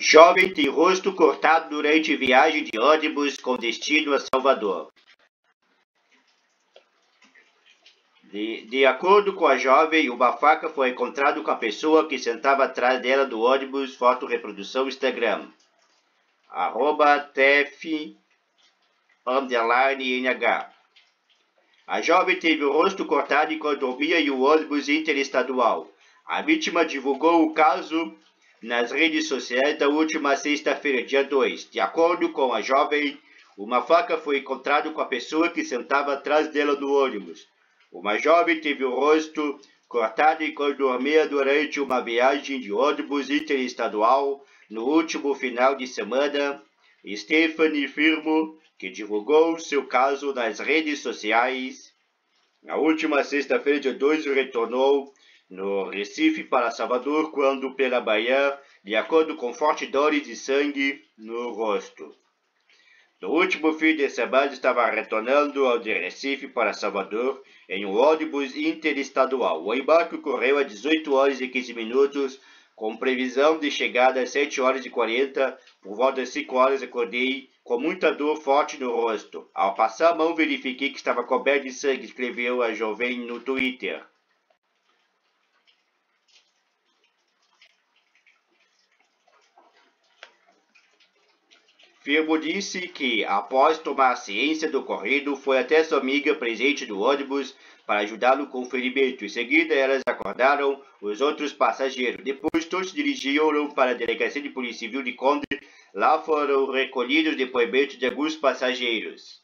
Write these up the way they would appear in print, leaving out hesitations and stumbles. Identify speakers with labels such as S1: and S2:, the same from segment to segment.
S1: Jovem tem rosto cortado durante viagem de ônibus com destino a Salvador. De acordo com a jovem, uma faca foi encontrada com a pessoa que sentava atrás dela do ônibus. Foto reprodução Instagram. @tef_NH. A jovem teve o rosto cortado enquanto dormia em um ônibus interestadual. A vítima divulgou o caso nas redes sociais da última sexta-feira, dia 2. De acordo com a jovem, uma faca foi encontrada com a pessoa que sentava atrás dela do ônibus. Uma jovem teve o rosto cortado enquanto dormia durante uma viagem de ônibus interestadual no último final de semana. Stephanie Firmo, que divulgou seu caso nas redes sociais, na última sexta-feira, dia 2, retornou no Recife para Salvador quando, pela manhã, de acordo com fortes dores de sangue no rosto. No último fim de semana, estava retornando ao de Recife para Salvador em um ônibus interestadual. O embarque ocorreu às 18 horas e 15 minutos, com previsão de chegada às 7 horas e 40. Por volta das 5 horas, acordei com muita dor forte no rosto. Ao passar a mão, verifiquei que estava coberto de sangue, escreveu a jovem no Twitter. Firmo disse que, após tomar ciência do ocorrido, foi até sua amiga presente no ônibus para ajudá-lo com o ferimento. Em seguida, elas acordaram os outros passageiros. Depois, todos se dirigiram para a Delegacia de Polícia Civil de Conde. Lá foram recolhidos depoimentos de alguns passageiros.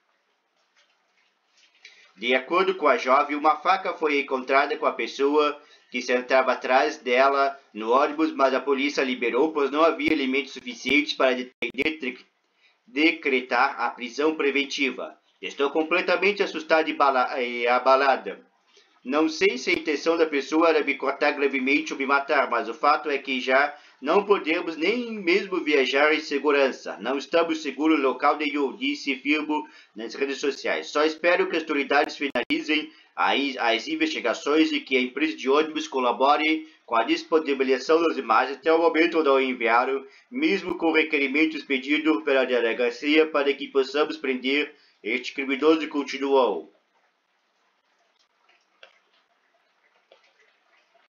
S1: De acordo com a jovem, uma faca foi encontrada com a pessoa que sentava atrás dela no ônibus, mas a polícia liberou, pois não havia elementos suficientes para decretar a prisão preventiva. Estou completamente assustada e abalada. Não sei se a intenção da pessoa era me cortar gravemente ou me matar, mas o fato é que já não podemos nem mesmo viajar em segurança. Não estamos seguros em local nenhum, disse Firmo nas redes sociais. Só espero que as autoridades finalizem as investigações e que a empresa de ônibus colabore com a disponibilização das imagens. Até o momento não enviaram, mesmo com requerimentos pedidos pela delegacia para que possamos prender este criminoso, continuou.